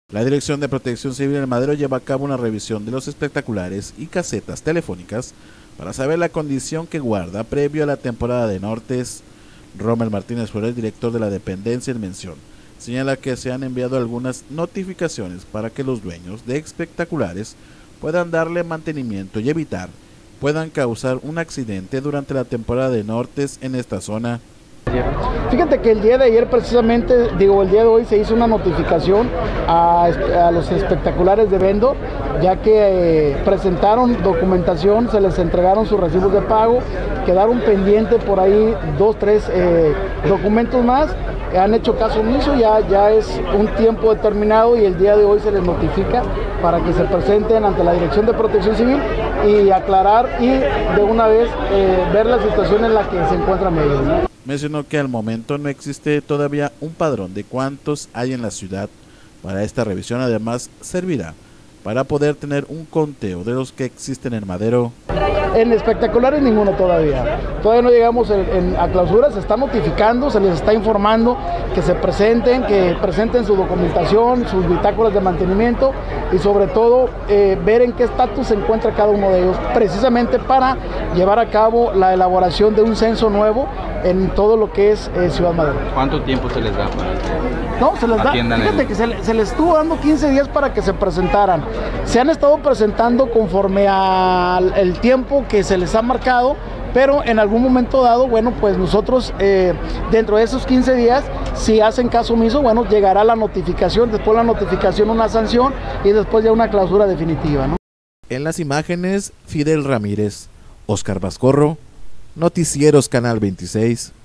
La Dirección de Protección Civil en Madero lleva a cabo una revisión de los espectaculares y casetas telefónicas para saber la condición que guarda previo a la temporada de nortes. Rommel Martínez Flores, director de la dependencia en mención, señala que se han enviado algunas notificaciones para que los dueños de espectaculares puedan darle mantenimiento y evitar puedan causar un accidente durante la temporada de nortes en esta zona. Fíjate que el día de ayer precisamente, el día de hoy se hizo una notificación a los espectaculares de Vendo, ya que presentaron documentación, se les entregaron sus recibos de pago, quedaron pendientes por ahí 2, 3 documentos más, han hecho caso omiso, ya es un tiempo determinado y el día de hoy se les notifica para que se presenten ante la Dirección de Protección Civil y aclarar y de una vez ver la situación en la que se encuentran ellos, ¿no? Mencionó que al momento no existe todavía un padrón de cuántos hay en la ciudad. Para esta revisión además servirá para poder tener un conteo de los que existen en Madero. En espectaculares ninguno todavía no llegamos a clausura, se está notificando, se les está informando que se presenten, su documentación, sus bitácoras de mantenimiento y sobre todo ver en qué estatus se encuentra cada uno de ellos, precisamente para llevar a cabo la elaboración de un censo nuevo en todo lo que es Ciudad Madero. ¿Cuánto tiempo se les da para No, se les da, fíjate que se les estuvo dando 15 días para que se presentaran. Se han estado presentando conforme al tiempo que se les ha marcado, pero en algún momento dado, bueno, pues nosotros dentro de esos 15 días, si hacen caso omiso, bueno, llegará la notificación, después la notificación una sanción y después ya una clausura definitiva, ¿no? En las imágenes, Fidel Ramírez, Oscar Vascorro, Noticieros Canal 26.